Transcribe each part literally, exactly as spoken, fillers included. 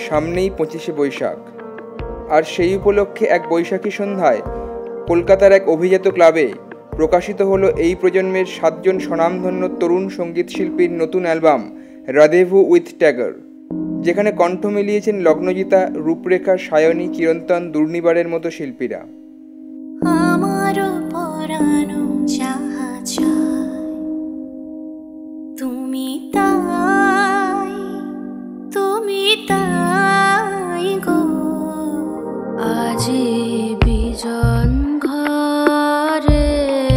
সামনেই পঁচিশে বৈশাখ, আর সেই উপলক্ষে এক বৈশাখী সন্ধ্যায় কলকাতার এক অভিজাত ক্লাবে প্রকাশিত হলো এই প্রজন্মের সাতজন স্বনামধন্য তরুণ সঙ্গীতশিল্পীর নতুন অ্যালবাম রাঁধেভু উইথ ট্যাগর, যেখানে কণ্ঠ মিলিয়েছেন লগ্নজিতা, রূপরেখা, সায়নী, চিরন্তন, দুর্নিবারের মতো শিল্পীরা। আমারও পরানো যাহা চায় তুমি তাই, তুমি তাই গো। আজি বিজন ঘরে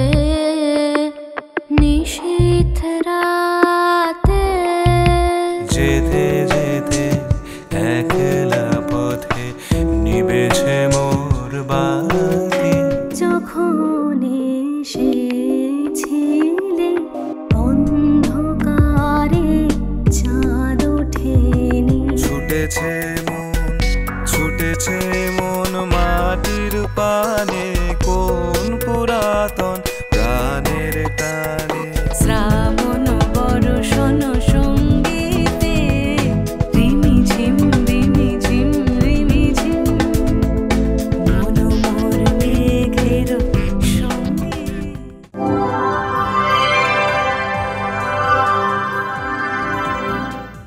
নিশীথ রাতে যেতে যেতে একলা পথে নিবেছে মোর বাতি। যখন এসেছিলে অন্ধকারে চাঁদ ওঠেনি। ছুটেছে মন ছুটেছে মন মাটির পানে, কোন পুরাতন